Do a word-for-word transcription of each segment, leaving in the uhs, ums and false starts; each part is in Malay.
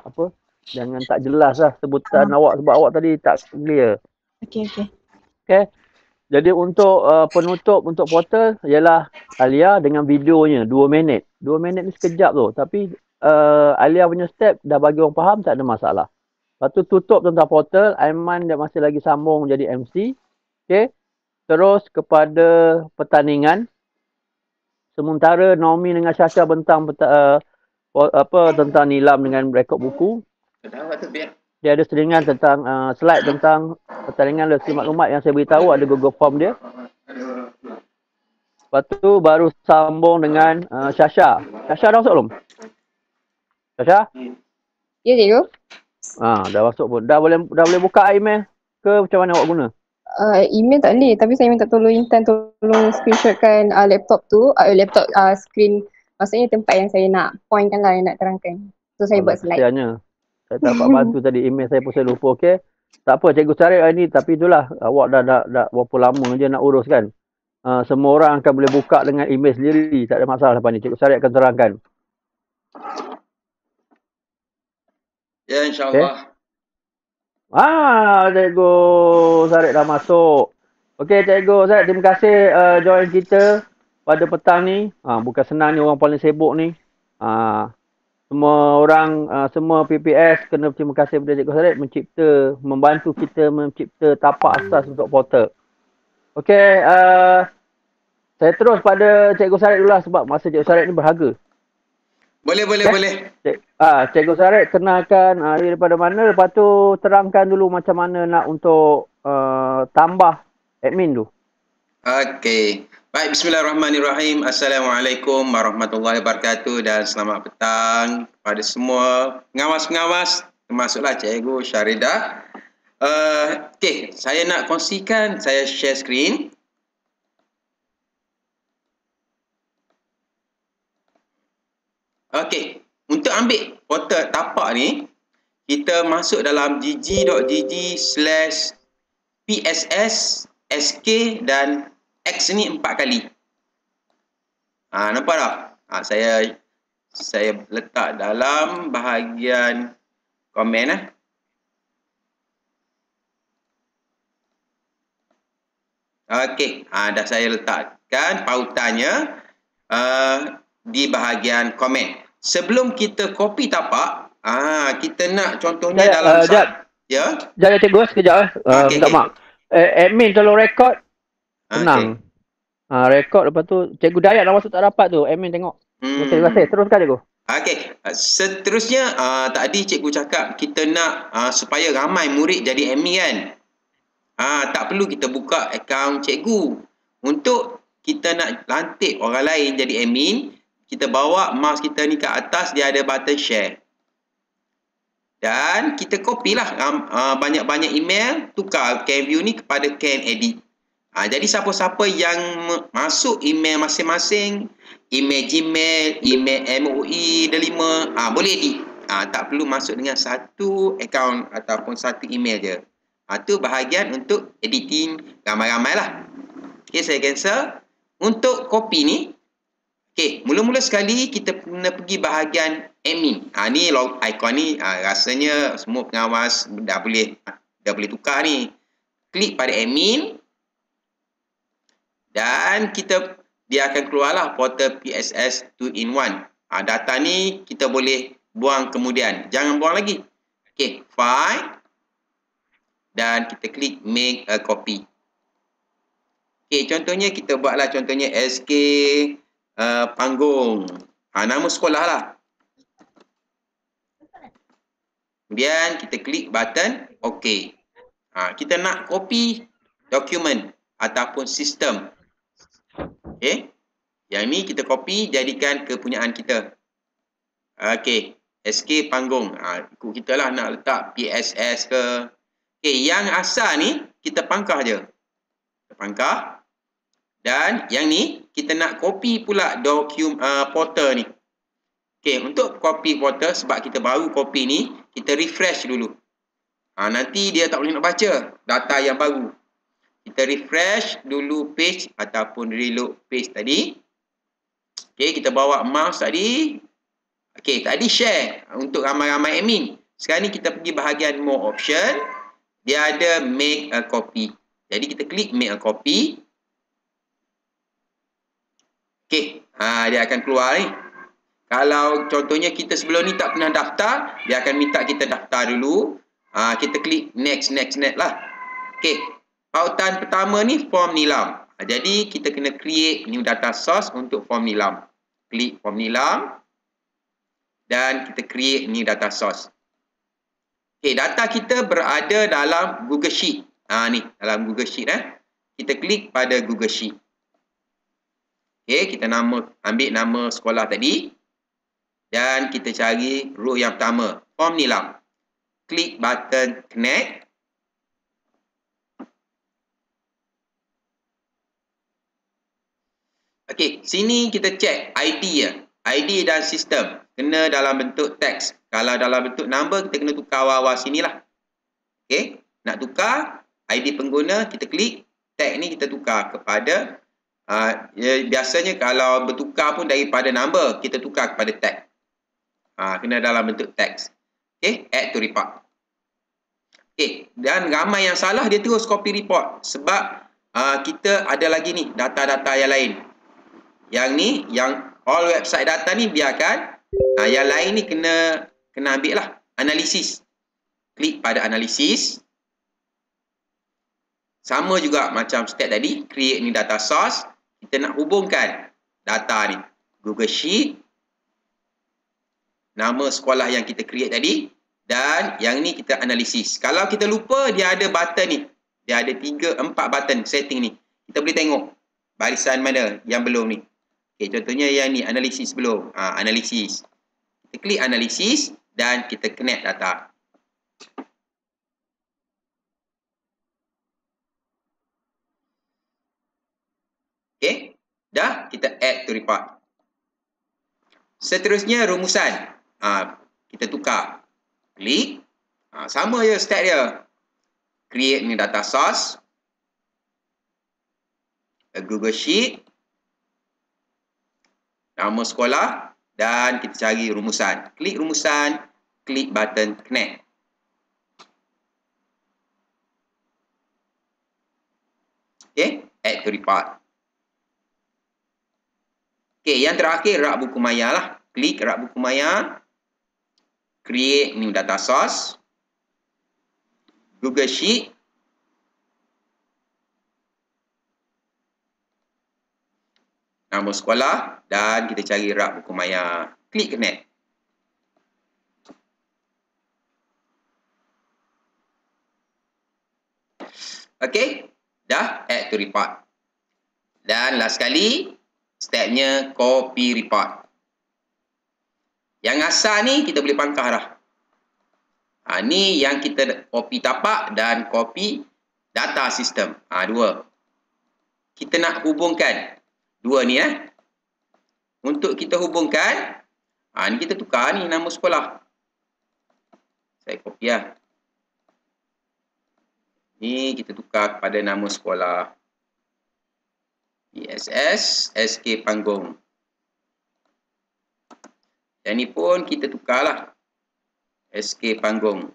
apa, jangan tak jelas lah sebutan uh. awak sebab awak tadi tak clear. Okey, okey. Okey. Jadi untuk uh, penutup untuk portal ialah Alia dengan videonya dua minit. dua minit ni sekejap tu. Tapi uh, Alia punya step dah bagi orang faham, tak ada masalah. Lepas tu tutup tentang portal, Aiman dia masih lagi sambung jadi M C. Okey. Terus kepada pertandingan. Sementara Naomi dengan Syasha bentang uh, apa tentang Nilam dengan rekod buku. Dia ada selingan tentang uh, slide tentang pertandingan lesi maklumat yang saya beritahu, ada Google Form dia. Lepas tu baru sambung dengan uh, Syasha. Syasha dah masuk belum? Syasha? Ya, cikgu. Ah, dah masuk pun. Dah boleh dah boleh buka email ke macam mana awak guna? Uh, email tak boleh, tapi saya minta tolong Intan tolong screenshotkan uh, laptop tu, uh, laptop uh, screen, maksudnya tempat yang saya nak pointkan lah, yang nak terangkan. So saya Alah, buat slide. Kesiannya. Saya tak dapat bantu tadi, email saya pun saya lupa. Okey. Tak apa, cikgu cari hari ni, tapi itulah awak dah dah, dah berapa lama je nak urus kan. Uh, semua orang akan boleh buka dengan email sendiri, tak ada masalah lepas ni. Cikgu Syarif akan terangkan. Ya, insyaAllah. Okay. Ah, Cikgu Syarif dah masuk. Okey, Cikgu Syarif, terima kasih uh, join kita pada petang ni. Ah, bukan senang ni, orang paling sibuk ni. Ah, semua orang, uh, semua P P S kena terima kasih kepada Cikgu Syarif mencipta, membantu kita mencipta tapak asas untuk portal. Okey, uh, saya terus pada Cikgu Syarif dulu lah sebab masa Cikgu Syarif ni berharga. Boleh, boleh, okay? boleh. Cik, ah, Cikgu Syarif kenalkan ah, daripada mana, lepas tu terangkan dulu macam mana nak untuk uh, tambah admin tu. Okey. Baik, bismillahirrahmanirrahim. Assalamualaikum warahmatullahi wabarakatuh dan selamat petang kepada semua pengawas-pengawas, termasuklah Cikgu Syaridah. Uh, Okey, saya nak kongsikan, saya share screen. Okey, untuk ambil portal tapak ni, kita masuk dalam gg.gg slash pss sk dan x ni empat kali. Ha, nampak tak? Ha, saya saya letak dalam bahagian komen eh. Okey, ha, dah saya letakkan pautannya uh, di bahagian komen. Sebelum kita copy tapak, ah kita nak contohnya Jaya, dalam uh, Jat. Ya. Jaya Cikgu sekejap eh. Uh, okay, minta okay. maaf. Eh, admin tolong rekod. Tenang. Okay. Ha, rekod lepas tu Cikgu Dayat dah masuk tak dapat tu. Admin tengok. Hmm. Terima kasih. Teruskan Cikgu. Okey. Seterusnya uh, tadi Cikgu cakap kita nak uh, supaya ramai murid jadi admin kan. Ah, tak perlu kita buka akaun Cikgu. Untuk kita nak lantik orang lain jadi admin, kita bawa mouse kita ni ke atas, dia ada button share. Dan kita copy lah uh, banyak-banyak email, tukar CanView ni kepada CanEdit. Ha, jadi siapa-siapa yang masuk email masing-masing, email Gmail, email M O E delima, ha, boleh edit. Ha, tak perlu masuk dengan satu akaun ataupun satu email je. Ha, tu bahagian untuk editing ramai-ramai lah. Okay, saya cancel. Untuk copy ni, okay, mula-mula sekali kita kena pergi bahagian admin. Ha, ni log icon ni, ha, rasanya semua pengawas dah boleh dah boleh tukar ni. Klik pada admin. Dan kita, dia akan keluarlah portal P S S two in one. Ha, data ni kita boleh buang kemudian. Jangan buang lagi. Okay, file. Dan kita klik make a copy. Okay, contohnya kita buatlah contohnya S K uh, Panggung. Ha, nama sekolah lah. Kemudian kita klik button OK. Ha, kita nak copy dokumen ataupun sistem. Okay. Yang ni kita copy jadikan kepunyaan kita. Okay. S K Panggung. Ha, ikut kita lah nak letak P S S ke. Okay. Yang asal ni kita pangkah je. Kita pangkah. Dan yang ni kita nak copy pula dokumen uh, portal ni. Okay. Untuk copy portal sebab kita baru copy ni, kita refresh dulu. Ha, nanti dia tak boleh nak baca data yang baru. Kita refresh dulu page ataupun reload page tadi. Okay, kita bawa mouse tadi. Okey, tadi share untuk ramai-ramai admin. Sekarang ni kita pergi bahagian more option. Dia ada make a copy. Jadi kita klik make a copy. Okey, ha, dia akan keluar ni. Kalau contohnya kita sebelum ni tak pernah daftar, dia akan minta kita daftar dulu. Ha, kita klik next, next, next lah. Okey, pautan pertama ni form nilam. Ha, jadi kita kena create new data source untuk form nilam. Klik form nilam. Dan kita create new data source. Okey, data kita berada dalam Google Sheet. Ha, ni, dalam Google Sheet. Eh. Kita klik pada Google Sheet. Okey, kita nama, ambil nama sekolah tadi. Dan kita cari row yang pertama, form nilam. Klik button connect. Okey, sini kita check I D ya. I D dan sistem. Kena dalam bentuk teks. Kalau dalam bentuk number, kita kena tukar awal-awal sinilah. Okey, nak tukar I D pengguna, kita klik. Tag ni kita tukar kepada, uh, ya, biasanya kalau bertukar pun daripada number, kita tukar kepada tag. Ha, kena dalam bentuk teks. Okey, add to report. Okey, dan ramai yang salah dia terus copy report sebab uh, kita ada lagi ni data-data yang lain. Yang ni, yang all website data ni biarkan. Uh, yang lain ni kena kena ambil lah analisis. Klik pada analisis. Sama juga macam step tadi, create ni data source. Kita nak hubungkan data ni Google Sheet, nama sekolah yang kita create tadi, dan yang ni kita analisis. Kalau kita lupa, dia ada button ni. Dia ada tiga, empat button setting ni. Kita boleh tengok barisan mana yang belum ni. Okay, contohnya yang ni, analisis belum. Ha, analisis. Kita klik analisis dan kita connect data. Okay, dah kita add to report. Seterusnya rumusan. Ha, kita tukar. Klik. Ha, sama je step dia. Create new data source. A Google Sheet. Nama sekolah. Dan kita cari rumusan. Klik rumusan. Klik button connect. Okay. Add to report. Okay. Yang terakhir rak buku maya lah. Klik rak buku maya. Create new data source. Google Sheet. Nama sekolah. Dan kita cari rak buku maya. Klik connect. Okey. Dah add to report. Dan last sekali. Stepnya copy report. Yang asal ni kita boleh pangkah dah. Ha, ni yang kita copy tapak dan copy data sistem. Ha, dua. Kita nak hubungkan dua ni eh. Untuk kita hubungkan, ha, ni kita tukar ni nama sekolah. Saya copy lah. Ni kita tukar kepada nama sekolah. P S S S K Panggung. Yang ni pun kita tukarlah. S K Panggung.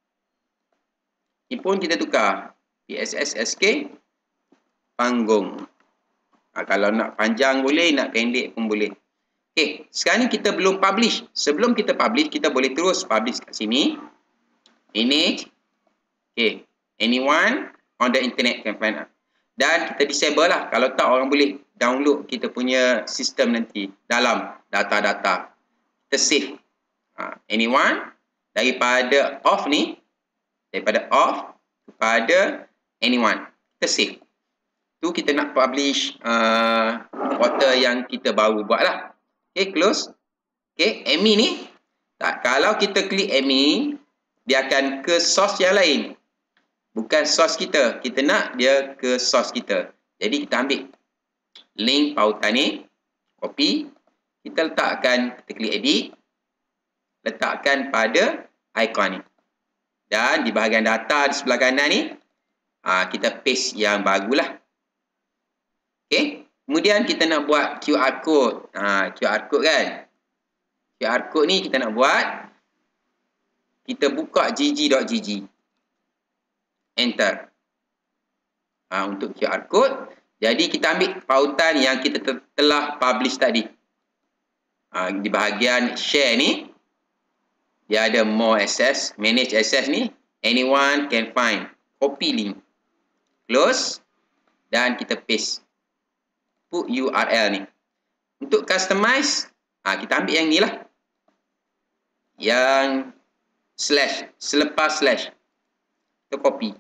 Ni pun kita tukar. P S S S K Panggung. Ha, kalau nak panjang boleh, nak pendek pun boleh. Okey, sekarang ni kita belum publish. Sebelum kita publish, kita boleh terus publish kat sini. Manage. Okey, anyone on the internet can find out. Dan kita disable lah. Kalau tak, orang boleh download kita punya sistem nanti dalam data-data. Kita save. Ha, anyone. Daripada off ni. Daripada off kepada anyone. Kita save. Tu kita nak publish uh, portal yang kita baru buat lah. Okay, close. Okay, admin ni. Tak, kalau kita klik admin, dia akan ke source yang lain. Bukan source kita. Kita nak dia ke source kita. Jadi kita ambil link pautan ni. Copy. Kita letakkan, kita klik edit. Letakkan pada icon ni. Dan di bahagian data di sebelah kanan ni, ha, kita paste yang barulah. Okay. Kemudian kita nak buat Q R code. Ha, Q R code kan. Q R code ni kita nak buat, kita buka gg.gg. Enter. Ha, untuk Q R code. Jadi kita ambil pautan yang kita telah publish tadi. Ha, di bahagian share ni, dia ada more access, manage access ni, anyone can find. Copy link. Close. Dan kita paste. Put U R L ni. Untuk customize, ha, kita ambil yang ni lah. Yang slash, selepas slash. Kita copy.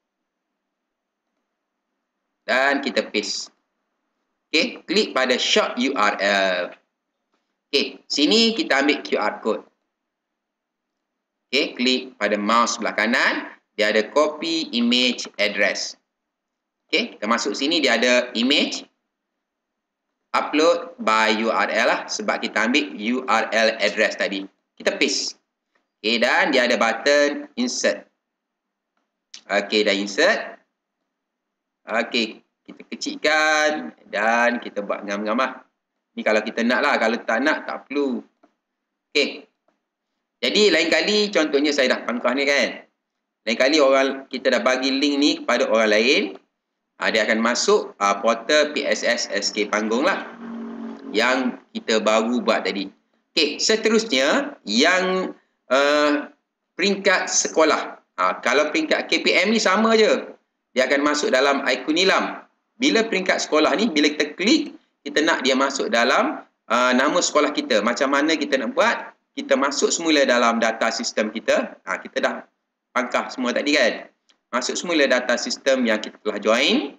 Dan kita paste. Okay, klik pada short U R L. Okay, sini kita ambil Q R code. Okay, klik pada mouse sebelah kanan. Dia ada copy image address. Okay, kita masuk sini dia ada image. Upload by U R L lah. Sebab kita ambil U R L address tadi. Kita paste. Okay, dan dia ada button insert. Okay, dah insert. Okay, kita kecilkan dan kita buat gambar-gambar. Ni kalau kita nak lah. Kalau tak nak, tak perlu. Okay. Jadi, lain kali contohnya saya dah pangkah ni kan. Lain kali orang kita dah bagi link ni kepada orang lain. Ha, dia akan masuk uh, portal P S S S K Panggung lah. Yang kita baru buat tadi. Okay, seterusnya yang uh, peringkat sekolah. Ha, kalau peringkat K P M ni sama je. Dia akan masuk dalam ikon nilam. Bila peringkat sekolah ni, bila kita klik, kita nak dia masuk dalam uh, nama sekolah kita. Macam mana kita nak buat? Kita masuk semula dalam data sistem kita. Ha, kita dah pangkah semua tadi kan. Masuk semula data sistem yang kita telah join.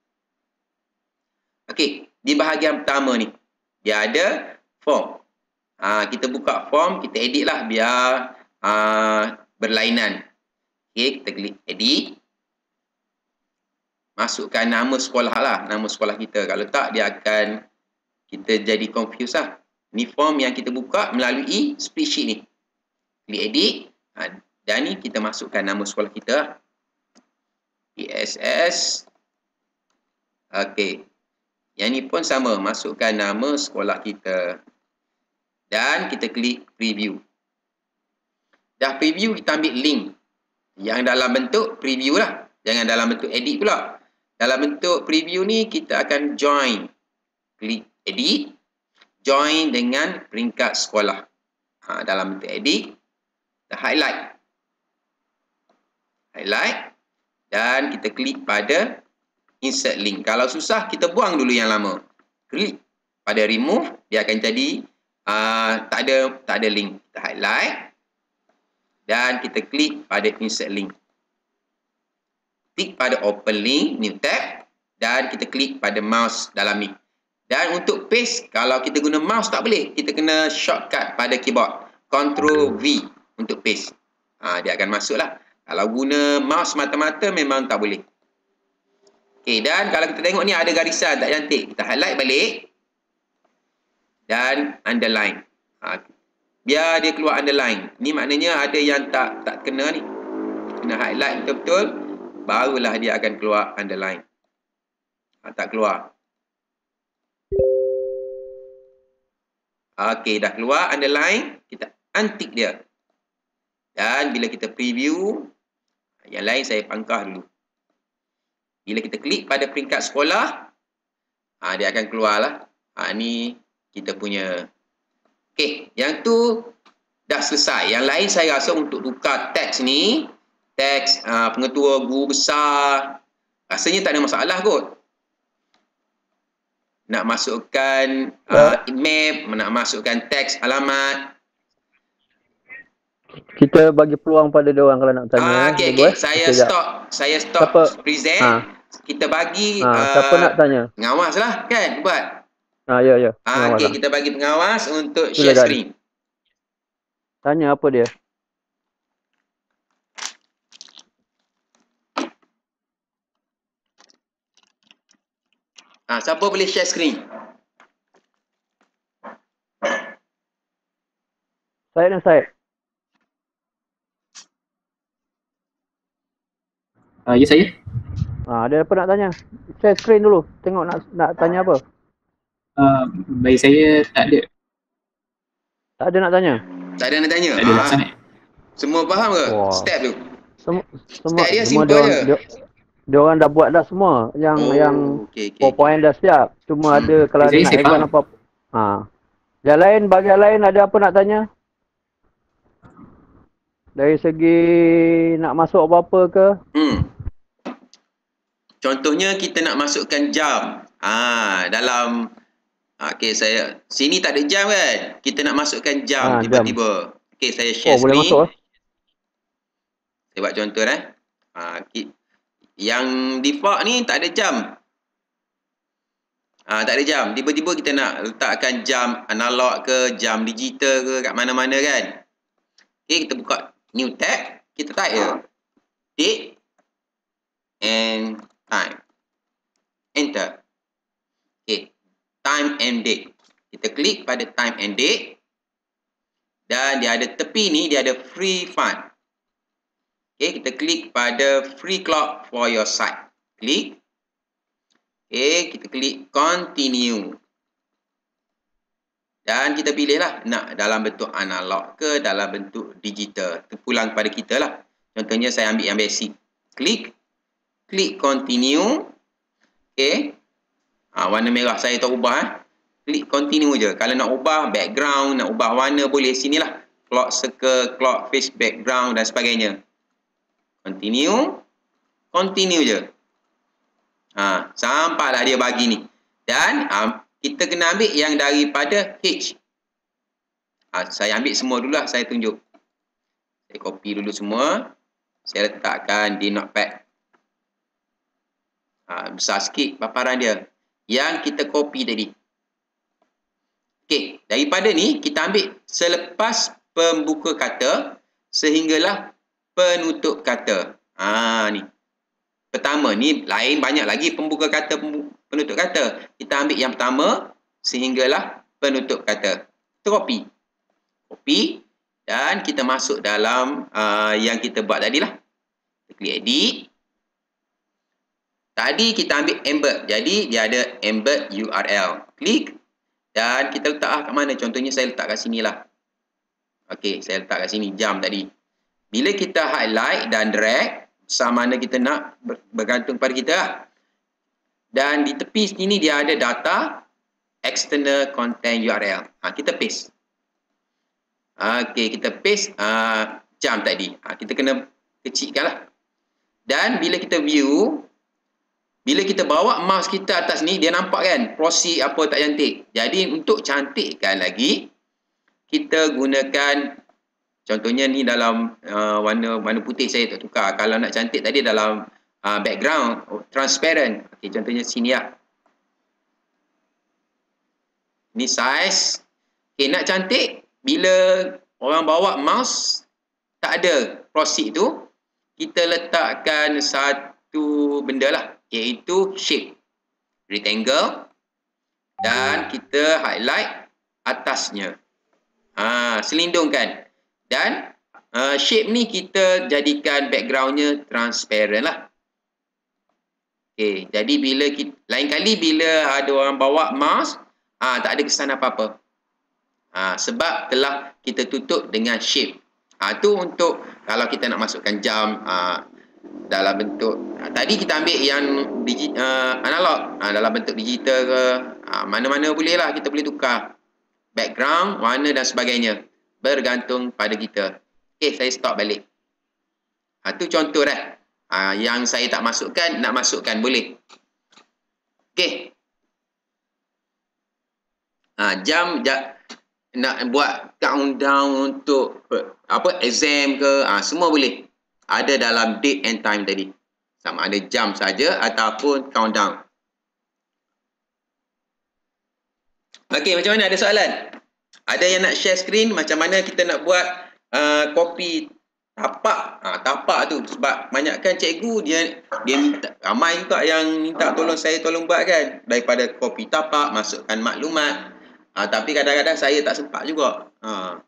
Okey, di bahagian pertama ni, dia ada form. Ha, kita buka form, kita edit lah biar uh, berlainan. Okey, kita klik edit. Masukkan nama sekolah lah, nama sekolah kita. Kalau tak, dia akan kita jadi confused lah. Ni form yang kita buka melalui spreadsheet ni. Klik edit. Ha, dan ni kita masukkan nama sekolah kita lah. P S S. Okey. Yang ni pun sama. Masukkan nama sekolah kita. Dan kita klik preview. Dah preview, kita ambil link. Yang dalam bentuk preview lah. Jangan dalam bentuk edit pula. Dalam bentuk preview ni, kita akan join. Klik edit. Join dengan peringkat sekolah. Ha, dalam bentuk edit. Kita highlight. Highlight. Dan kita klik pada insert link. Kalau susah, kita buang dulu yang lama. Klik pada remove. Dia akan jadi uh, tak ada tak ada link. Kita highlight. Dan kita klik pada insert link. Klik pada open link, new tab. Dan kita klik pada mouse dalam ni. Dan untuk paste, kalau kita guna mouse tak boleh. Kita kena shortcut pada keyboard. control V untuk paste. Ha, dia akan masuk lah. Kalau guna mouse mata-mata memang tak boleh. Okey, dan kalau kita tengok ni ada garisan tak cantik. Kita highlight balik. Dan underline. Ha, biar dia keluar underline. Ni maknanya ada yang tak tak kena ni. Kena highlight betul-betul. Barulah dia akan keluar underline. Ha, tak keluar. Okey, dah keluar underline. Kita untick dia. Dan bila kita preview, yang lain saya pangkah dulu. Bila kita klik pada peringkat sekolah, ha, dia akan keluar lah. Ha, ni kita punya. Okey, yang tu dah selesai. Yang lain saya rasa untuk tukar teks ni, teks uh, pengetua guru besar, rasanya tak ada masalah kot. Nak masukkan uh, map, nak masukkan teks alamat. Kita bagi peluang pada dia orang kalau nak tanya. Ah, okey, okey. Saya Sekejap. stop. Saya stop siapa? present. Ha. Kita bagi ha, uh, siapa nak tanya? Pengawas lah kan buat. Ah, ya ya. Ah, okey, lah. Kita bagi pengawas untuk share Silakan. screen. Tanya apa dia? Ah, siapa boleh share screen? Saya dan saya. Uh, ya saya. Ah, ada apa nak tanya? Share screen dulu. Tengok nak nak tanya apa? Uh, bagi saya tak ada. Tak ada nak tanya? Tak ada nak tanya? Tak ada Ah, laksana. semua faham ke? Wah. Step tu. Semua semua, Step dia semua simple dia, je. dia, dia orang dah buat dah semua. Yang Oh, yang okey, okey, PowerPoint dah siap. Cuma Hmm. ada kalau ada Saya- nak saya add-on faham. apa. Ha. Yang lain, bahagian lain ada apa nak tanya? Dari segi nak masuk apa-apa ke? Hmm. Contohnya kita nak masukkan jam. Ah, dalam okey, saya sini tak ada jam kan? Kita nak masukkan jam Ah, tiba-tiba. Okey, saya Oh, share boleh screen. masuk eh? Saya buat contoh eh. Ah, ki- yang default ni tak ada jam. Ah, tak ada jam. Tiba-tiba kita nak letakkan jam analog ke, jam digital ke kat mana-mana kan. Okey, kita buka new tab, kita type je date and time. Enter. Okey, time and date. Kita klik pada time and date. Dan dia ada tepi ni, dia ada free fund. Okey, kita klik pada free clock for your site. Klik. Okey, kita klik continue. Dan kita pilihlah nak dalam bentuk analog ke dalam bentuk digital. Terpulang pada kita lah. Contohnya saya ambil yang basic. Klik. Klik continue. Okey. Ha, warna merah saya tak ubah eh. Klik continue je. Kalau nak ubah background, nak ubah warna boleh sinilah. Clock circle, clock face background dan sebagainya. Continue. Continue je. Ha, sampailah dia bagi ni. Dan um, kita kena ambil yang daripada H. Ha, saya ambil semua dulu lah. Saya tunjuk. Saya copy dulu semua. Saya letakkan di notepad. Ha, besar sikit paparan dia. Yang kita copy tadi. Okey, daripada ni kita ambil selepas pembuka kata sehinggalah penutup kata. Ha ni. Pertama ni lain banyak lagi pembuka kata penutup kata. Kita ambil yang pertama sehinggalah penutup kata. Kita copy. Copy dan kita masuk dalam uh, yang kita buat tadi lah. Kita klik edit. Tadi kita ambil embed. Jadi dia ada embed U R L. Klik dan kita letak ah kat mana. Contohnya saya letak kat sini lah. Okey, saya letak kat sini jam tadi. Bila kita highlight dan drag, sama mana kita nak bergantung pada kita lah. Dan di tepi sini dia ada data external content U R L. Ha, kita paste. Okey, kita paste uh, jam tadi. Ha, kita kena kecilkan lah. Dan bila kita view, bila kita bawa mouse kita atas ni, dia nampak kan prosi apa tak cantik. Jadi untuk cantikkan lagi, kita gunakan contohnya ni dalam uh, warna warna putih saya tak tukar. Kalau nak cantik tadi dalam uh, background oh, transparent. Okey, contohnya sini lah. Ni size. Okey, nak cantik bila orang bawa mouse tak ada proceed tu, kita letakkan satu benda lah, iaitu shape rectangle dan kita highlight atasnya. Ha, selindungkan. Dan uh, shape ni kita jadikan backgroundnya transparent lah. Okay, jadi bila kita, lain kali bila ada orang bawa mouse, ah, tak ada kesan apa-apa. Ah, sebab telah kita tutup dengan shape. Ah, tu untuk kalau kita nak masukkan jam ah, dalam bentuk, ah, tadi kita ambil yang digi, uh, analog, ah, dalam bentuk digital ke, ah, mana-mana boleh lah kita boleh tukar. Background, warna dan sebagainya. Bergantung pada kita. Okay, saya stop balik. Ha, tu contoh dah. Ha, yang saya tak masukkan, nak masukkan boleh. Okay. Ha, jam, jam nak buat countdown untuk apa exam ke, ha, semua boleh. Ada dalam date and time tadi. Sama ada jam saja ataupun countdown. Okay, macam mana? Ada soalan? Ada yang nak share screen macam mana kita nak buat uh, copy tapak. Ha, tapak tu sebab banyakkan cikgu dia dia minta, ramai juga yang minta tolong saya tolong buat kan, daripada copy tapak, masukkan maklumat. Ha, tapi kadang-kadang saya tak sempat juga. Ha.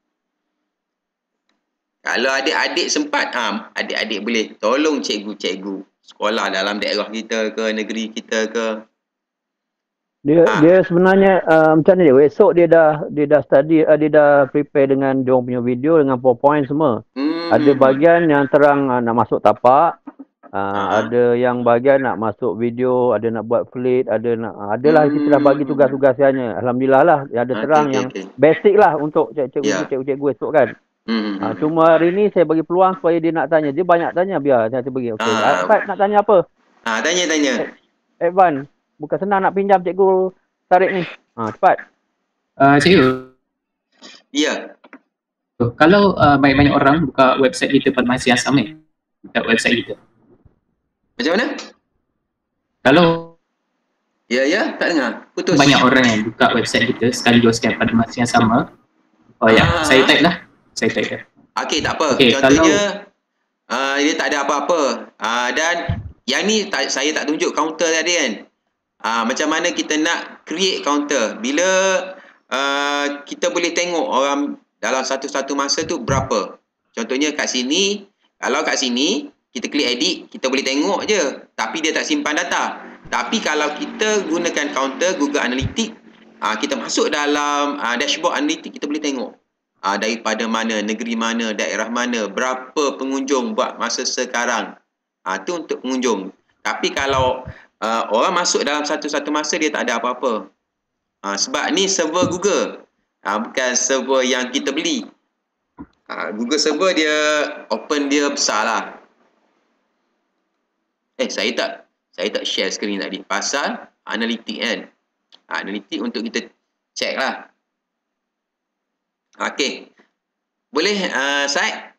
Kalau adik-adik sempat, ha, adik-adik boleh tolong cikgu-cikgu sekolah dalam daerah kita ke, negeri kita ke. Dia Ha. dia sebenarnya uh, macam ni dia. Esok dia dah dia dah study, uh, dia dah prepare dengan dia punya video dengan PowerPoint semua. Hmm. Ada bahagian yang terang uh, nak masuk tapak, uh, Ha. ada yang bahagian nak masuk video, ada nak buat fleet, ada nak uh, adalah Hmm. kita dah bagi tugas-tugasnya. Alhamdulillah lah, dia ada Okey, terang okey, yang okey. basic lah untuk cikgu-cikgu Ya. cikgu-cikgu esok kan. Hmm. Uh, cuma hari ni saya bagi peluang supaya dia nak tanya. Dia banyak tanya, biar saya bagi. Okey. Uh, Ah. Fat nak tanya apa? Ha, tanya tanya. Advan, bukan senang nak pinjam cikgu tarik ni. Ha, cepat. Uh, cikgu, Ya. kalau uh, banyak-banyak orang buka website kita pada masa yang sama, buka website kita. Macam mana? Kalau Ya, ya, tak dengar. Putus. banyak orang yang buka website kita sekaligus kan pada masa yang sama, oh ya, Ah. saya type lah. Saya type lah. Okey, tak apa. Okey, Contohnya uh, dia tak ada apa-apa. Uh, dan yang ni tak, saya tak tunjuk counter tadi kan. Uh, macam mana kita nak create counter. Bila uh, kita boleh tengok orang dalam satu-satu masa tu berapa. Contohnya kat sini, kalau kat sini kita klik edit, kita boleh tengok je. Tapi dia tak simpan data. Tapi kalau kita gunakan counter Google Analytics, uh, kita masuk dalam uh, dashboard Analytics, kita boleh tengok. Uh, daripada mana, negeri mana, daerah mana, berapa pengunjung buat masa sekarang. Ah, tu untuk pengunjung. Tapi kalau uh, orang masuk dalam satu-satu masa, dia tak ada apa-apa. Ah, sebab ni server Google. Ah, bukan server yang kita beli. Ah, Google server dia open dia besar lah. Eh, saya tak saya tak share screen tadi. Pasal analitik kan. Ah, analitik untuk kita check lah. Okey. Boleh uh, Said?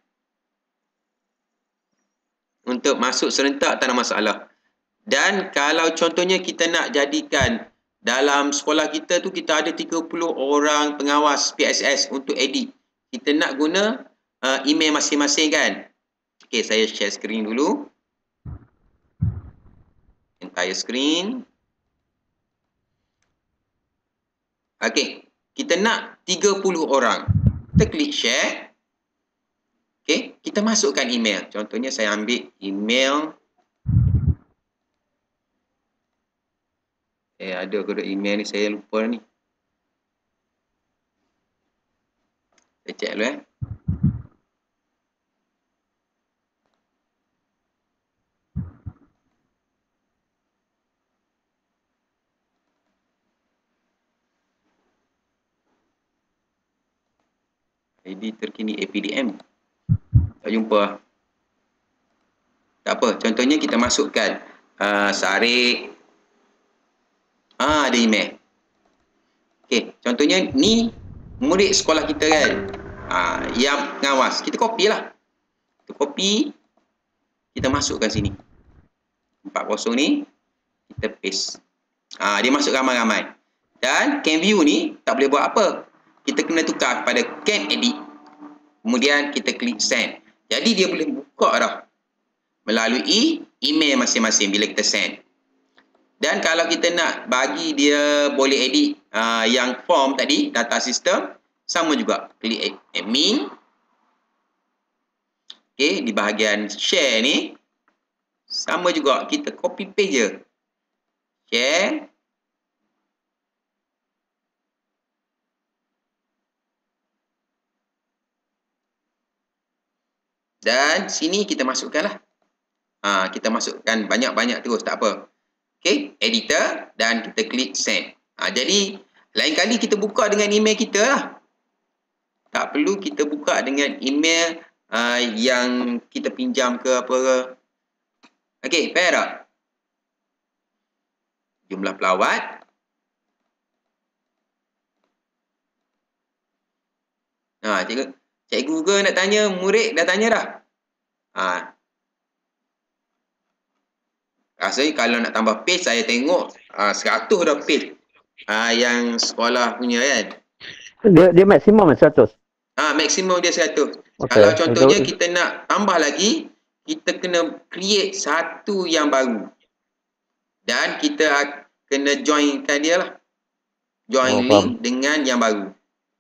Untuk masuk serentak tak ada masalah. Dan kalau contohnya kita nak jadikan dalam sekolah kita tu kita ada tiga puluh orang pengawas P S S untuk edit. Kita nak guna uh, email masing-masing kan. Okey, saya share screen dulu. Entire screen. Okey, kita nak tiga puluh orang. Kita klik share. Okey, kita masukkan email. Contohnya saya ambil email. Eh, ada kode email ni, saya lupa ni. Saya check dulu eh. I D terkini A P D M. Tak jumpa. Tak apa. Contohnya kita masukkan uh, Sarik. Ah, ada email. Okey. Contohnya ni murid sekolah kita kan. Ah, yang pengawas. Kita copy lah. Kita copy. Kita masukkan sini. empat kosong ni. Kita paste. Ah, dia masuk ramai-ramai. Dan CanView ni tak boleh buat apa. Kita kena tukar kepada Can Edit. Kemudian kita klik Send. Jadi dia boleh buka dah melalui email masing-masing bila kita send. Dan kalau kita nak bagi dia boleh edit uh, yang form tadi, data system, sama juga. Klik admin. Okey, di bahagian share ni, sama juga. Kita copy paste je. Share. Dan sini kita masukkanlah. Ha, kita masukkan banyak-banyak terus, tak apa. Okey, editor dan kita klik send. Ha, jadi, lain kali kita buka dengan email kita lah. Tak perlu kita buka dengan email uh, yang kita pinjam ke apa ke. Okey, fair tak? Jumlah pelawat. Ha, cikgu, cikgu Google nak tanya, murid dah tanya dah. Ha. Rasanya kalau nak tambah page, saya tengok uh, seratus dah page uh, yang sekolah punya kan. Dia, dia maksimum seratus? Ah, maksimum dia seratus. Okay. Kalau contohnya Itu, kita nak tambah lagi, kita kena create satu yang baru. Dan kita kena joinkan dia lah. Join oh, link faham. dengan yang baru.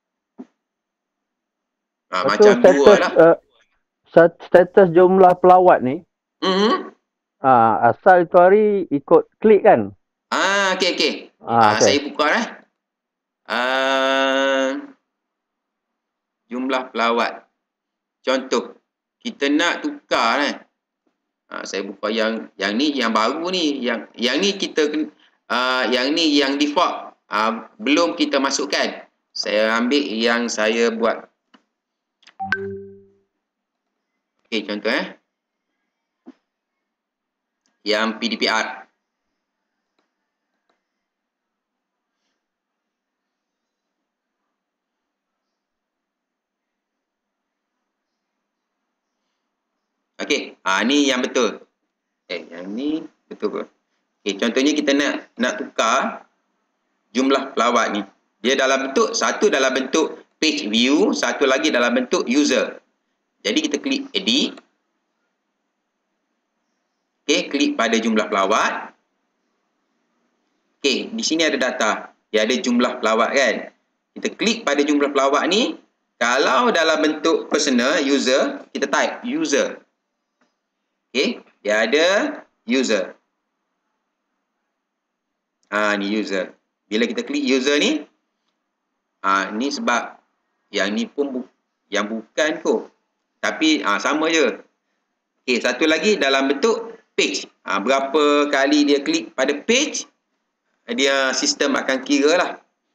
Ah, Itu macam status, dua lah. Uh, status jumlah pelawat ni, Mm-hmm. uh, asal itu hari ikut klik kan? Ah, okey okey. Ah, Ah, okay. Saya buka eh. Uh, jumlah pelawat. Contoh, kita nak tukar eh. Ah, saya buka yang yang ni yang baru ni, yang yang ni kita uh, yang ni yang default. Uh, belum kita masukkan. Saya ambil yang saya buat. Okey, contoh eh. Yang P D P R. Okey, ha, ni yang betul. Eh, yang ni betul ke? Okey, contohnya kita nak nak tukar jumlah pelawat ni. Dia dalam bentuk, satu dalam bentuk page view, satu lagi dalam bentuk user. Jadi kita klik edit. Okey, klik pada jumlah pelawat. Okey, di sini ada data. Dia ada jumlah pelawat kan. Kita klik pada jumlah pelawat ni. Kalau dalam bentuk personal, user, kita type user. Okey, dia ada user. Ah, ni user. Bila kita klik user ni, ah, ni sebab yang ni pun bu yang bukan kot. Tapi ah, sama je. Okey, satu lagi dalam bentuk page. Ah, berapa kali dia klik pada page, dia sistem akan kira lah.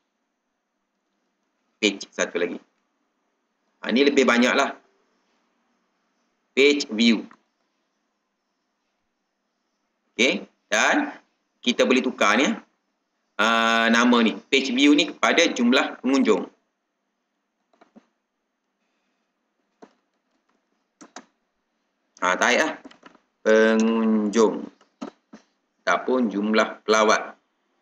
Page satu lagi. Ah, ni lebih banyak lah. Page view. Okey, dan kita boleh tukar ni uh, nama ni, page view ni kepada jumlah pengunjung. Ha, tarik lah. Pengunjung. Ataupun jumlah pelawat.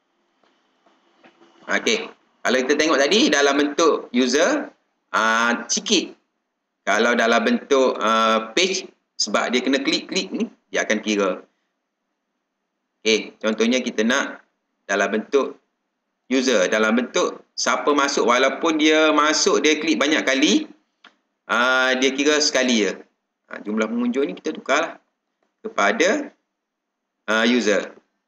Okey, kalau kita tengok tadi dalam bentuk user, uh, sikit. Kalau dalam bentuk uh, page, sebab dia kena klik-klik ni, dia akan kira. Okay, contohnya kita nak dalam bentuk user, dalam bentuk siapa masuk, walaupun dia masuk, dia klik banyak kali, uh, dia kira sekali je. Uh, jumlah pengunjung ni kita tukarlah kepada uh, user.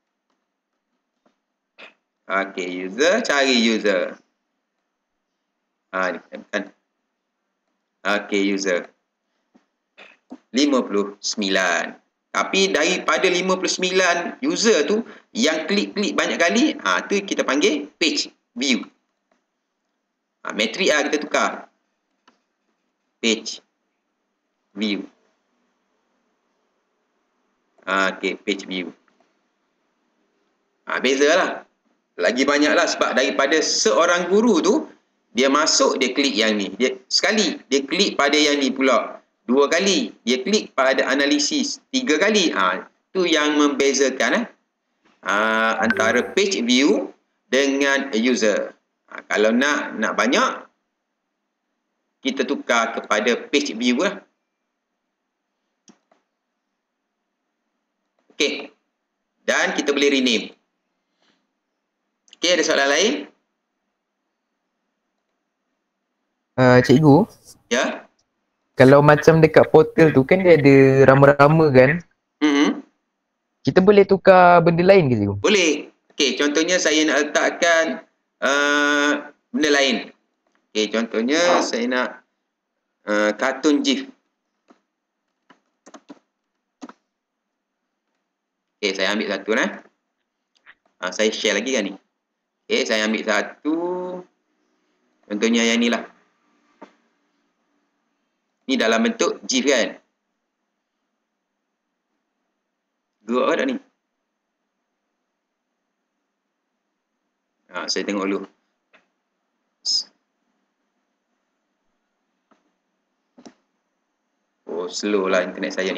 Okay, user, cari user. Uh, kan? Okay, user. lima puluh sembilan. Tapi daripada lima puluh sembilan user tu, yang klik-klik banyak kali, ha, tu kita panggil page view. Ha, metrik lah kita tukar. Page view. Ha, okay, page view. Ha, bezalah. Lagi banyak lah sebab daripada seorang guru tu, dia masuk, dia klik yang ni. Dia, sekali, dia klik pada yang ni pula. Dua kali, dia klik pada analisis. Tiga kali, ha, tu yang membezakan eh, ha, antara page view dengan user. Ha, kalau nak nak banyak, kita tukar kepada page view lah. Okey, dan kita boleh rename. Okey, ada soalan lain? Uh, cikgu? Ya? Kalau macam dekat portal tu kan dia ada rama-rama kan? Mm-hmm. Kita boleh tukar benda lain ke cikgu? Boleh. Okey, contohnya saya nak letakkan uh, benda lain. Okey, contohnya saya nak uh, kartun GIF. Okey, saya ambil satu nah. Uh, saya share lagi kan ni. Okey, saya ambil satu. Contohnya yang ni lah. Ni dalam bentuk GIF kan. Gerak tak ni? Ha, saya tengok dulu. Oh, slow lah internet saya ni.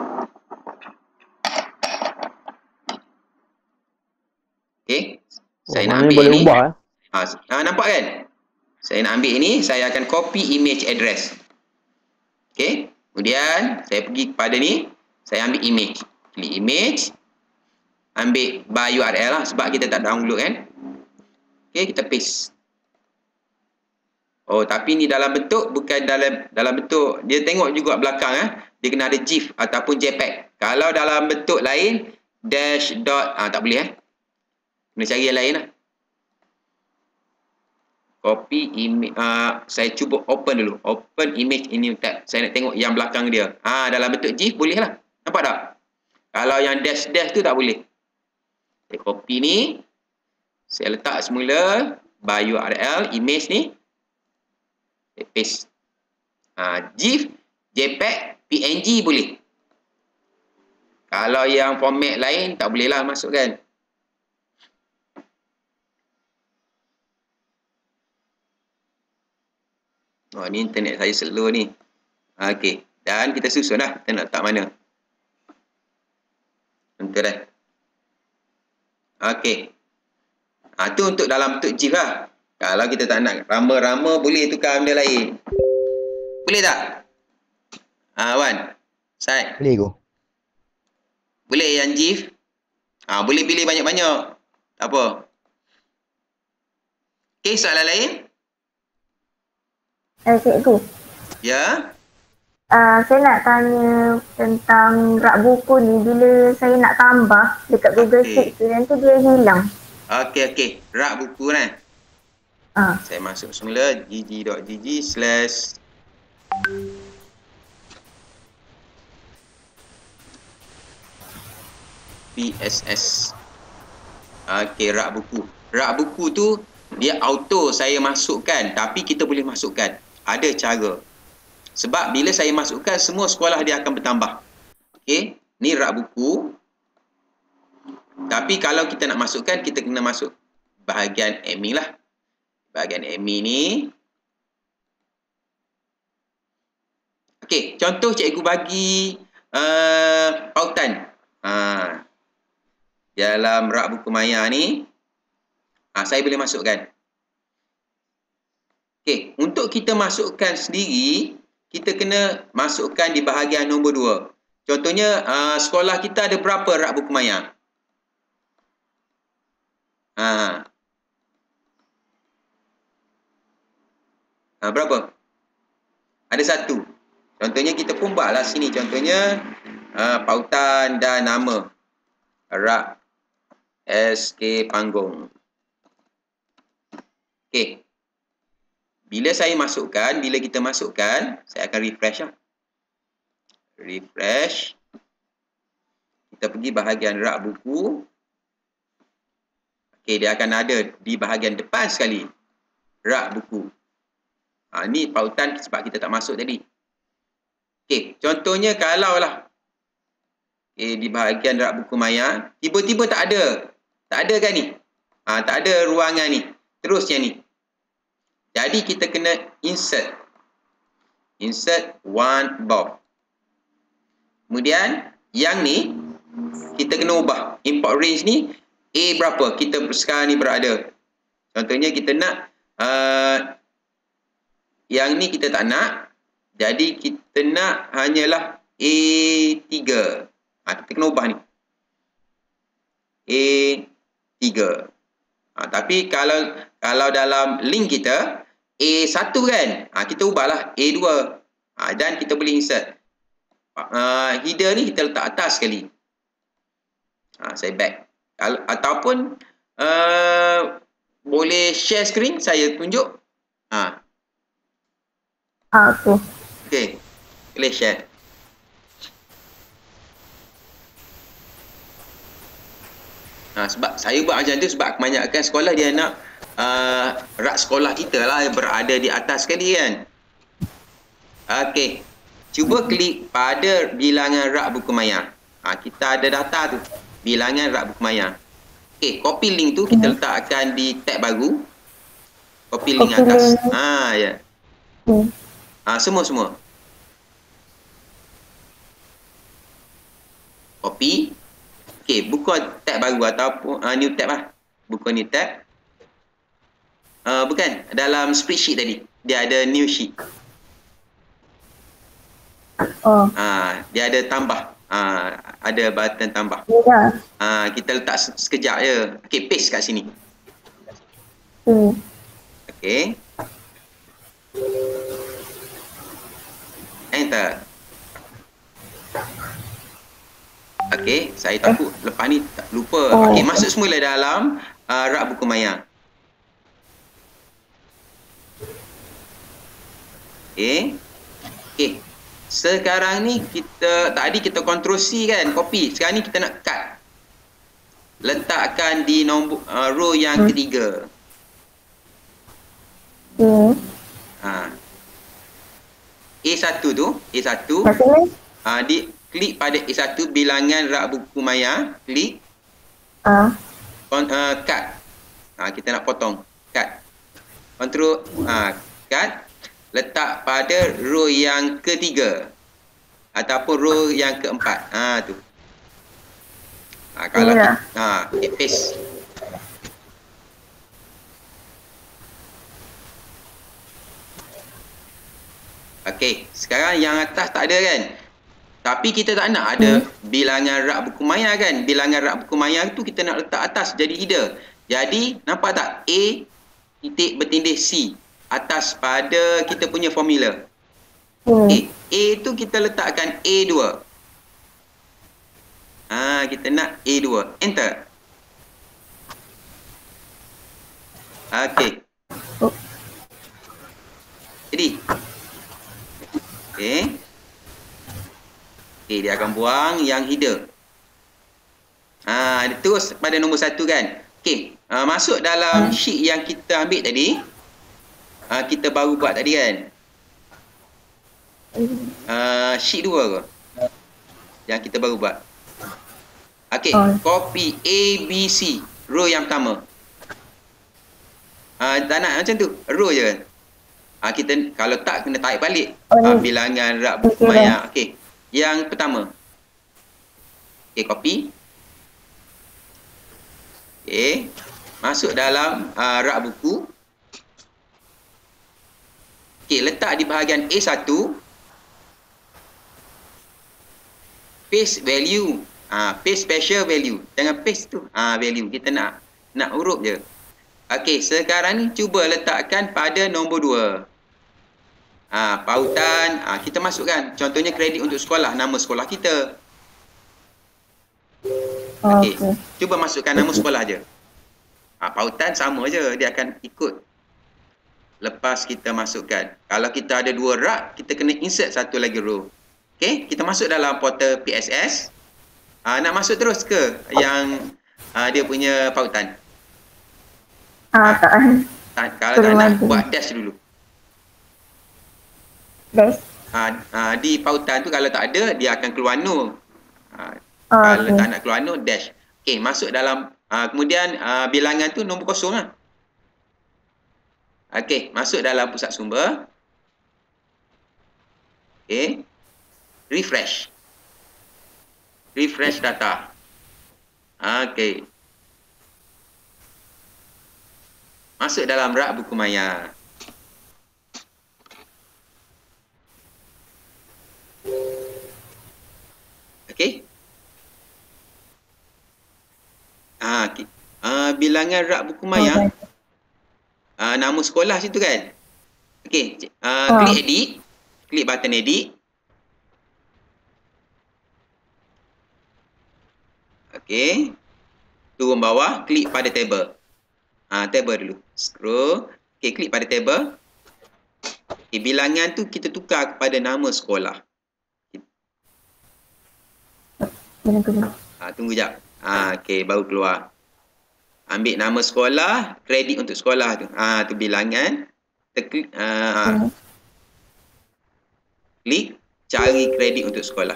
Okay. Saya Oh, nak ambil boleh ni. ubah, eh? Ha, ha, nampak kan? Saya nak ambil ni. Saya akan copy image address. Okay, kemudian saya pergi kepada ni, saya ambil image, klik image, ambil by U R L lah sebab kita tak download kan. Okay, kita paste. Oh, tapi ni dalam bentuk, bukan dalam dalam bentuk, dia tengok juga belakang eh, dia kena ada GIF ataupun JPEG. Kalau dalam bentuk lain, dash dot, ah tak boleh eh. Kena cari yang lain lah. copy image. Uh, saya cuba open dulu. Open image in new tab. Saya nak tengok yang belakang dia. Ah, dalam bentuk GIF boleh lah. Nampak tak? Kalau yang dash-dash tu tak boleh. Saya copy ni. Saya letak semula by U R L image ni. Saya paste. Ah, GIF, JPEG, P N G boleh. Kalau yang format lain tak boleh lah masukkan. Oh, ni internet saya slow ni. Okey. Dan kita susun dah. Kita nak letak mana. Enter dah. Okey. Ha, tu untuk dalam bentuk GIF lah. Kalau kita tak nak rama-rama, boleh tukar benda lain. Boleh tak? Ha, Wan. Syed. Boleh go. Boleh yang GIF. Ha, boleh pilih banyak-banyak. Tak apa. Okey, soalan lain? Eh, cikgu. Ya. Uh, saya nak tanya tentang rak buku ni. Bila saya nak tambah dekat Google Okey. Sheets tu, nanti dia hilang. Okey, okey. Rak buku kan? Ah. Saya masuk semula gg.gg slash pss. Okey, rak buku. Rak buku tu dia auto saya masukkan, tapi kita boleh masukkan. Ada cara. Sebab bila saya masukkan, semua sekolah dia akan bertambah. Okey, ni rak buku. Tapi kalau kita nak masukkan, kita kena masuk bahagian admin lah. Bahagian admin ni. Okey, contoh cikgu bagi uh, pautan. Ha. Dalam rak buku maya ni, ha, saya boleh masukkan. Okey, untuk kita masukkan sendiri, kita kena masukkan di bahagian nombor dua. Contohnya, uh, sekolah kita ada berapa rak buku maya? Ha. Ha, berapa? Ada satu. Contohnya kita pun buatlah sini. Contohnya uh, pautan dan nama. Rak S K Panggung. Okey. Bila saya masukkan, bila kita masukkan, saya akan refresh lah. Refresh. Kita pergi bahagian rak buku. Okey, dia akan ada di bahagian depan sekali. Rak buku. Ha, ni pautan sebab kita tak masuk tadi. Okey, contohnya kalau lah okay, di bahagian rak buku maya, tiba-tiba tak ada. Tak ada kan ni? Ha, tak ada ruangan ni. Terusnya ni. Jadi kita kena insert. Insert one box. Kemudian yang ni kita kena ubah. Import range ni A berapa kita sekarang ni berada. Contohnya kita nak uh, yang ni kita tak nak. Jadi kita nak hanyalah A tiga. Ha, kita kena ubah ni. A tiga. Ha, tapi kalau kalau dalam link kita A satu kan, ha, kita ubahlah A dua. Ha, dan kita boleh insert. Uh, header ni kita letak atas sekali. Ha, saya back. Kalau, ataupun uh, boleh share screen, saya tunjuk. Ha. Ah, okey. Okey. Boleh share. Ha, sebab saya buat macam tu sebab kebanyakan sekolah dia nak uh, rak sekolah kita lah berada di atas sekali kan. Okey. Cuba klik pada bilangan rak buku maya. Ha, kita ada data tu. Bilangan rak buku maya. Okey, copy link tu kita letakkan di tab baru. Copy link Copy atas. link. Ha, ya. Hmm. Ha, semua-semua. Copy. Okey, buka tab baru ataupun uh, new tab lah. Buka new tab. Uh, bukan, dalam spreadsheet tadi. Dia ada new sheet. Oh. Uh, dia ada tambah. Uh, ada button tambah. Ya. Uh, kita letak se- sekejap je. Okey, paste kat sini. Hmm. Okey. Enter. Okey, saya takut lepas ni tak lupa. Oh. Okey, masuk semula dalam uh, rak buku maya. Okey. Okey. Sekarang ni kita, tadi kita Ctrl C kan, copy. Sekarang ni kita nak cut. Letakkan di nombor uh, row yang Hmm. ketiga. Hmm. Ha. A satu tu, A satu. Maksudnya? Ha, di klik pada A satu bilangan rak buku maya, klik Ah. kon, uh, cut. Ha, kita nak potong. Cut. Control ha, cut. Letak pada row yang ketiga ataupun row yang keempat. Ha tu. Ha, kalau Inilah. ha, okay, paste. Okey, sekarang yang atas tak ada kan? Tapi kita tak nak ada hmm. bilangan rak buku maya kan? Bilangan rak buku maya tu kita nak letak atas jadi header. Jadi nampak tak? A titik bertindih C atas pada kita punya formula. Hmm. A, A tu kita letakkan A dua. Ha, kita nak A dua. Enter. Okey. Oh. Jadi. Okey. Okey, dia akan buang yang header. Ha, dia terus pada nombor satu kan. Okey, ha, masuk dalam sheet yang kita ambil tadi. Ha, kita baru buat tadi kan. Uh, sheet dua ke? Yang kita baru buat. Okey, Oh. copy A, B, C. Row yang pertama. Uh, tak nak macam tu. Row je kan. Uh, kita kalau tak kena tarik balik. Oh, Uh, ni. bilangan rak buku Okey, maya. Okey. Yang pertama. Okey, copy. Okey. Masuk dalam uh, rak buku. Okey, letak di bahagian A satu. Paste value. Ah, paste special value. Jangan paste tu. Ah, value. Kita nak nak huruf je. Okey, sekarang ni cuba letakkan pada nombor dua. Ah, pautan. Ah, kita masukkan. Contohnya kredit untuk sekolah. Nama sekolah kita. Okey. Okey. Cuba masukkan nama sekolah je. Ah, pautan sama je. Dia akan ikut. Lepas kita masukkan. Kalau kita ada dua rak, kita kena insert satu lagi row. Okey, kita masuk dalam portal P S S. Uh, nak masuk terus ke yang uh, dia punya pautan? Ah, tak. Uh, kalau tak nak, buat dash dulu. Dash. Uh, uh, di pautan tu kalau tak ada, dia akan keluar no. Uh, Oh, kalau okey. tak nak keluar no, dash. Okey, masuk dalam, uh, kemudian uh, bilangan tu nombor kosong lah. Okey, masuk dalam pusat sumber. Okey. Refresh. Refresh data. Okey. Masuk dalam rak buku maya. Okey. Ah, okay. ah, bilangan rak buku maya. Ah, nama sekolah situ kan. Okey, ah, Ah. klik edit. Klik button edit. Okey. Turun bawah, klik pada table. Ha, table dulu. Scroll. Okey, klik pada table. Okey, bilangan tu kita tukar kepada nama sekolah. Jangan tunggu. Ha, tunggu jap. Ha, okey, baru keluar. Ambil nama sekolah, kredit untuk sekolah tu. Ha, tu bilangan. Terklik, ha, Hmm. klik cari kredit untuk sekolah.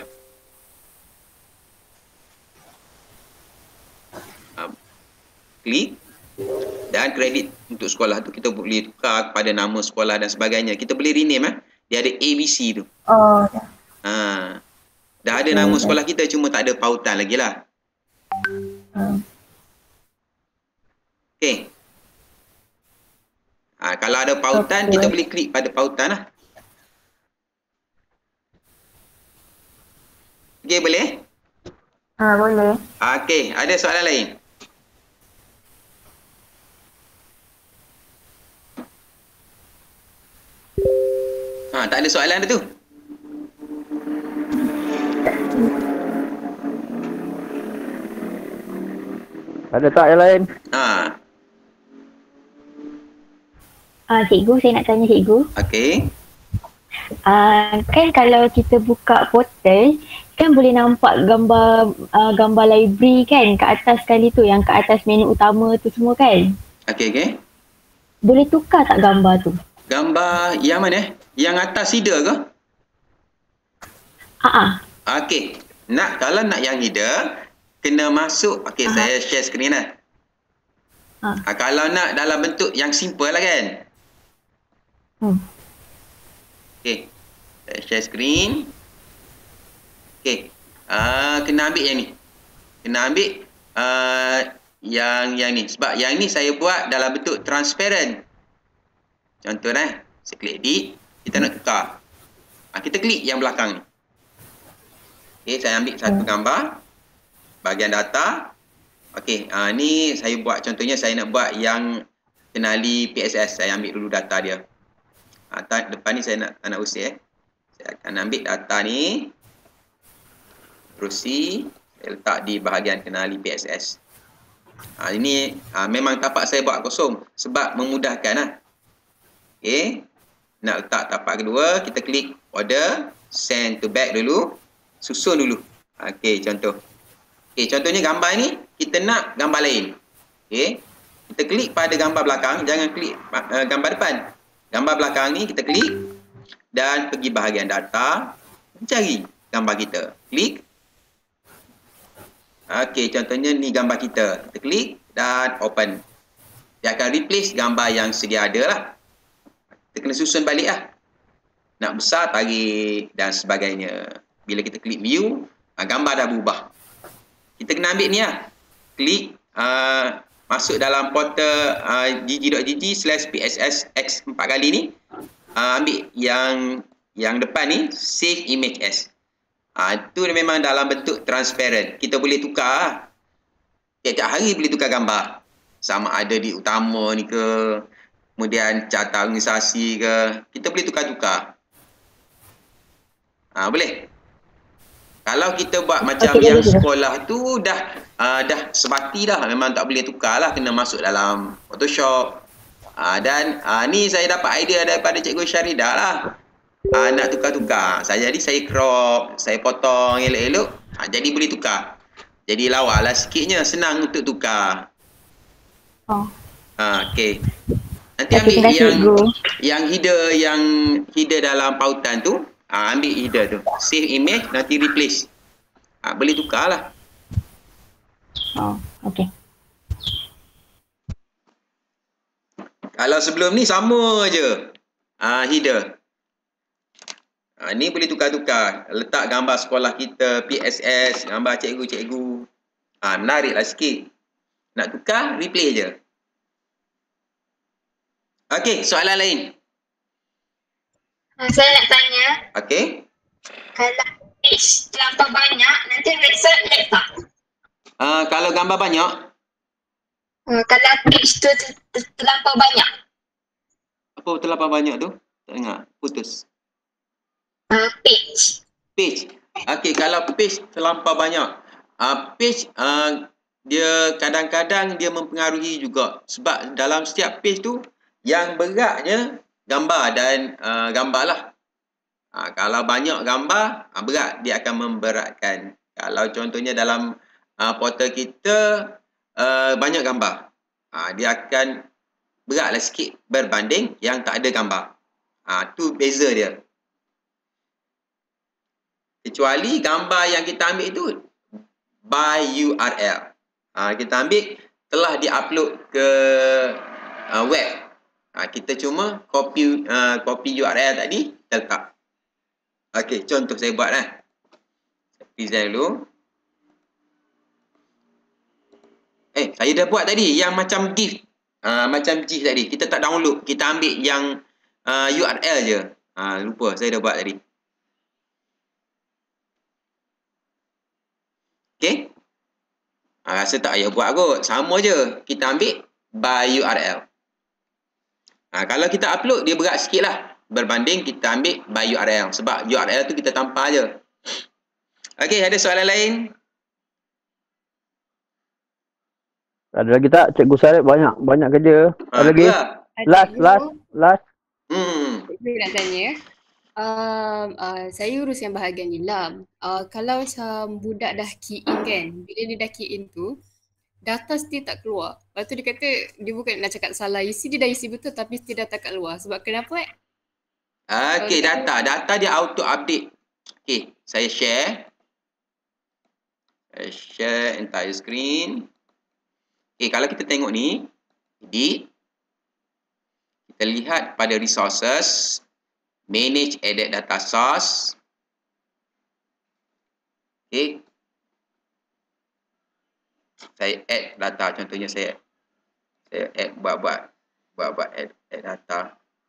Ha, klik dan kredit untuk sekolah tu kita boleh tukar kepada nama sekolah dan sebagainya. Kita boleh rename eh. Dia ada A B C tu. Oh, dah. Ha. Dah ada nama sekolah kita, cuma tak ada pautan lagi lah. Hmm. Okey. Ha, kalau ada pautan, Okey. kita boleh klik pada pautan lah. Okey, boleh? Ah, boleh. Ha, okey, ada soalan lain? Ha, tak ada soalan dah tu. Ada tak yang lain? Ha, Ah, cikgu, saya nak tanya cikgu. okey. Uh, kan kalau kita buka portal kan boleh nampak gambar uh, gambar library kan kat atas sekali tu, yang kat atas menu utama tu semua kan. Okey, okey. Boleh tukar tak gambar tu? Gambar yang mana? Yang atas header ke? Haa. Uh-uh. Okey. Nak kalau nak yang header kena masuk. Okey, uh-huh. Saya share screen lah. Uh. Ha, kalau nak dalam bentuk yang simple lah kan. Hmm. Okey. Saya share screen. Okey. Uh, kena ambil yang ni. Kena ambil uh, yang yang ni. Sebab yang ni saya buat dalam bentuk transparent. Contoh eh. Saya klik edit. Kita nak tukar. Uh, kita klik yang belakang ni. Okey. Saya ambil satu gambar. Bahagian data. Okey. Uh, ni saya buat. Contohnya saya nak buat yang kenali P S S. Saya ambil dulu data dia. Uh, depan ni saya nak, nak usir eh. Saya akan ambil data ni. Terusi. Saya letak di bahagian kenali P S S. Ha, ini ha, memang tapak saya buat kosong. Sebab memudahkan lah. Okay. Nak letak tapak kedua. Kita klik order. Send to back dulu. Susun dulu. Okay, contoh. Okay, contohnya gambar ni. Kita nak gambar lain. Okay. Kita klik pada gambar belakang. Jangan klik uh, gambar depan. Gambar belakang ni kita klik. Dan pergi bahagian data. Cari gambar kita. Klik. Okey, contohnya ni gambar kita. Kita klik dan open. Dia akan replace gambar yang sedia ada lah. Kita kena susun balik lah. Nak besar, tarik dan sebagainya. Bila kita klik view, gambar dah berubah. Kita kena ambil ni lah. Klik, uh, masuk dalam portal uh, gg.gg slash psx empat kali ni. Uh, ambil yang yang depan ni, save image as. Ha, itu memang dalam bentuk transparent. Kita boleh tukar. Tiap-tiap hari boleh tukar gambar. Sama ada di utama ni ke. Kemudian carta organisasi ke. Kita boleh tukar-tukar. Ha, boleh. Kalau kita buat macam okay, yang sekolah tu dah uh, dah sebati dah. Memang tak boleh tukar lah. Kena masuk dalam Photoshop. Ha, dan uh, ni saya dapat idea daripada Cikgu Syaridah lah. Ha, nak tukar-tukar. Saya jadi saya crop, saya potong elok-elok. Ha, jadi boleh tukar. Jadi lawa lah sikitnya. Senang untuk tukar. Oh. Ha, okey. Nanti ambil okay, yang yang header yang header dalam pautan tu. Ha, ambil header tu. Save image, nanti replace. Ha, boleh tukar lah. Oh, okey. Kalau sebelum ni sama je. Ha, header. Ha, ni boleh tukar-tukar. Letak gambar sekolah kita, P S S, gambar cikgu-cikgu. Ha, menariklah sikit. Nak tukar, replay je. Okey, soalan lain. Saya nak tanya. Okey. Kalau page terlampau banyak, nanti result lag tak? Uh, kalau gambar banyak? Uh, kalau page tu ter ter terlampau banyak. Apa terlampau banyak tu? Tak dengar, putus. Uh, page. Page. Okey, kalau page terlampau banyak. Uh, page uh, dia kadang-kadang dia mempengaruhi juga. Sebab dalam setiap page tu yang beratnya gambar dan uh, gambar lah. Uh, kalau banyak gambar, uh, berat. Dia akan memberatkan. Kalau contohnya dalam uh, portal kita uh, banyak gambar. Uh, dia akan beratlah sikit berbanding yang tak ada gambar. Uh, tu beza dia. Kecuali gambar yang kita ambil itu by U R L. Ha, kita ambil telah di-upload ke uh, web. Ha, kita cuma copy uh, copy U R L tadi, kita letak. Okey, contoh saya buat lah. Saya present dulu. Eh, saya dah buat tadi yang macam GIF. Uh, macam GIF tadi. Kita tak download. Kita ambil yang uh, U R L je. Ha, lupa, saya dah buat tadi. Okey. Ha, rasa tak payah buat kot. Sama je. Kita ambil by U R L. Ha, kalau kita upload, dia berat sikit lah. Berbanding kita ambil by U R L. Sebab U R L tu kita tampal je. Okey, ada soalan lain? Ada lagi tak? Cikgu Sarip banyak. Banyak kerja. Ada ha, lagi? Last, last, last. Hmm. Saya nak tanya. Um, uh, saya urus yang bahagian nilam. Uh, kalau macam budak dah key in kan, bila dia dah key in tu, data still tak keluar. Lepas tu dia kata, dia bukan nak cakap salah isi, dia dah isi betul tapi still data tak keluar. Sebab kenapa eh? Okey, data. Data dia auto update. Okey, saya share. Saya share entire screen. Okey, kalau kita tengok ni, edit. Kita lihat pada resources, manage edit data source. Okey. Saya add data, contohnya saya saya add buat-buat buat-buat add, add data.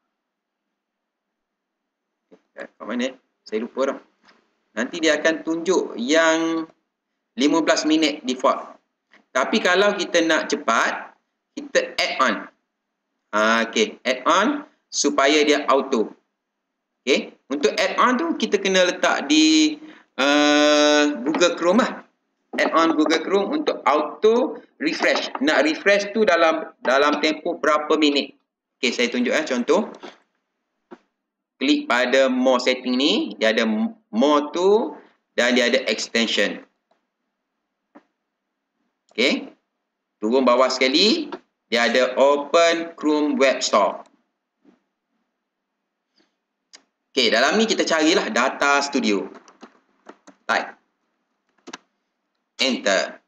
Kat mana? Saya lupa dah. Nanti dia akan tunjuk yang lima belas minit default. Tapi kalau kita nak cepat, kita add on. Ha, okey, add on supaya dia auto. Okey, untuk add on tu kita kena letak di uh, Google Chrome lah. Add on Google Chrome untuk auto refresh. Nak refresh tu dalam dalam tempoh berapa minit. Okey, saya tunjuk eh contoh. Klik pada more setting ni, dia ada more tu dan dia ada extension. Okey. Turun bawah sekali, dia ada open Chrome Web Store. Okey, dalam ni kita carilah data studio. Type. Enter.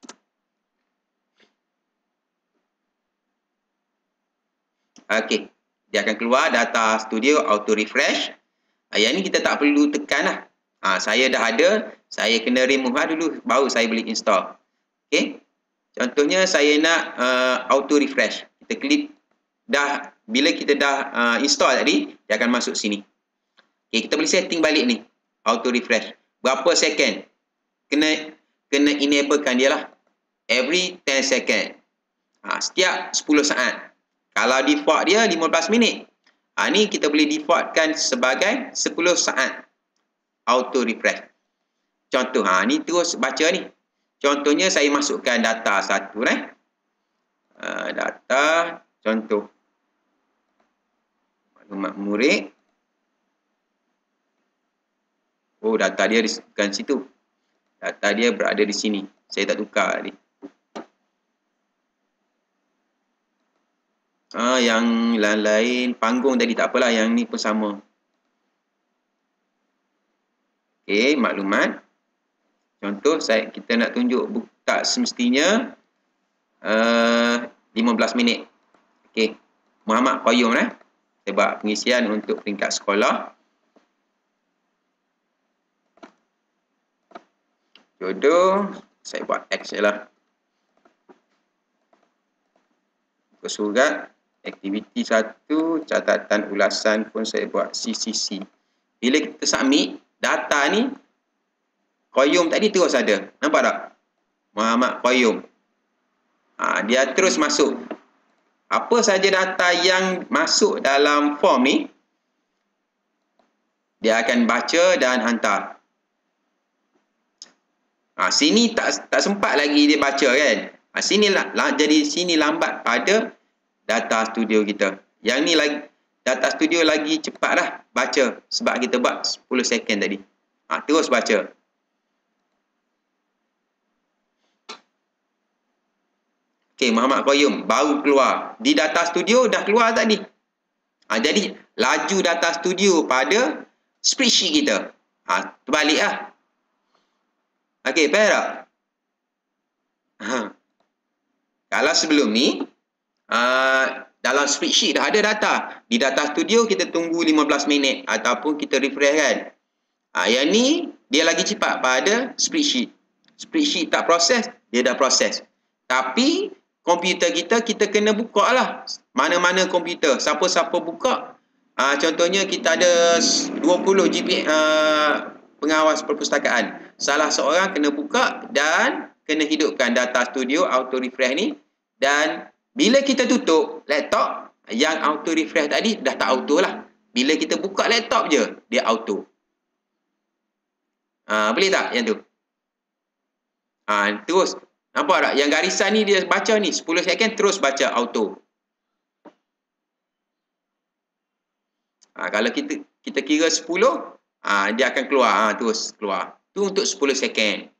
Okey. Dia akan keluar data studio auto refresh. Yang ni kita tak perlu tekan lah. Ha, saya dah ada. Saya kena remove lah dulu. Baru saya boleh install. Okey. Contohnya saya nak uh, auto refresh. Kita klik. Dah. Bila kita dah uh, install tadi. Dia akan masuk sini. Okey. Kita boleh setting balik ni. Auto refresh. Berapa second. Kena kena enablekan dia lah. Every ten second. Ha, setiap sepuluh saat. Kalau default dia lima belas minit. Ha, ni kita boleh defaultkan sebagai sepuluh saat. Auto refresh. Contoh, ha, ni terus baca ni. Contohnya saya masukkan data satu. Eh. Uh, data, contoh. Maklumat murid. Oh, data dia bukan situ. Data dia berada di sini. Saya tak tukar tadi. Ah, yang lain-lain panggung tadi tak apalah, yang ni pun sama. Okey, maklumat. Contoh saya kita nak tunjuk buka semestinya uh, lima belas minit. Okey. Muhammad Qayyum eh. Saya buat pengisian untuk peringkat sekolah. Jodoh saya buat X je lah. Buku surat. Aktiviti satu, catatan ulasan pun saya buat C C C. Bila kita submit, data ni Qayyum tadi terus ada. Nampak tak? Muhammad Qayyum. Ha, dia terus masuk. Apa saja data yang masuk dalam form ni, dia akan baca dan hantar. Ha, sini tak tak sempat lagi dia baca kan. Ha, sini lah, lah, jadi sini lambat pada data studio kita. Yang ni lagi data studio lagi cepat lah baca sebab kita buat sepuluh second tadi. Ha, terus baca. Okey, Muhammad Qayyum baru keluar. Di data studio dah keluar tadi. Ha, jadi laju data studio pada spreadsheet kita. Ha, terbalik lah. Okey, faham tak? Ha. Kalau sebelum ni Uh, dalam spreadsheet dah ada data. Di data studio kita tunggu lima belas minit ataupun kita refresh kan. Uh, yang ni dia lagi cepat pada spreadsheet. Spreadsheet tak proses, dia dah proses. Tapi komputer kita, kita kena buka lah. Mana-mana komputer, siapa-siapa buka. Uh, contohnya kita ada dua puluh G P uh, pengawas perpustakaan. Salah seorang kena buka dan kena hidupkan data studio auto refresh ni. Dan bila kita tutup laptop, yang auto refresh tadi dah tak auto lah. Bila kita buka laptop je, dia auto. Ha, boleh tak yang tu? Ha, terus. Nampak tak? Yang garisan ni dia baca ni. sepuluh second terus baca auto. Ha, kalau kita kita kira sepuluh, ha, dia akan keluar. Ha, terus keluar. Tu untuk sepuluh second.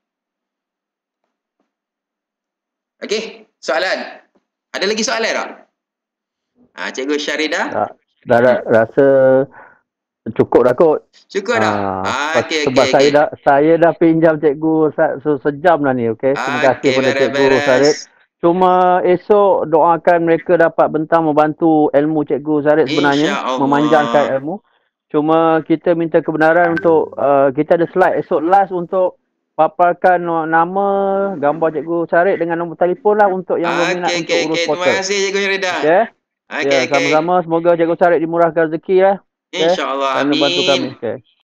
Okey, soalan. Ada lagi soalan tak? Ha, Cikgu Syaridah? Dah, dah, dah rasa cukup dah kot. Cukup dah? Ah, Ah, okey, sebab okey, saya okey. dah saya dah pinjam cikgu se- se- sejam dah ni, okey. Terima kasih Okey, kepada cikgu beres-beres. Sarid. Cuma esok doakan mereka dapat bentang membantu ilmu cikgu Sarid sebenarnya, InsyaAllah. memanjangkan ilmu. Cuma kita minta kebenaran untuk uh, kita ada slide esok last untuk paparkan nama, gambar cikgu Sarid dengan nombor telefon lah untuk yang berminat Okey, untuk okey, urus okey. Terima portal. kasih Cikgu Syaridah. Okey. Okey, Ya, okey. sama-sama semoga cikgu Sarid dimurahkan rezeki ya. Okay. InsyaAllah. Kerana bantu kami. Amin. Okay.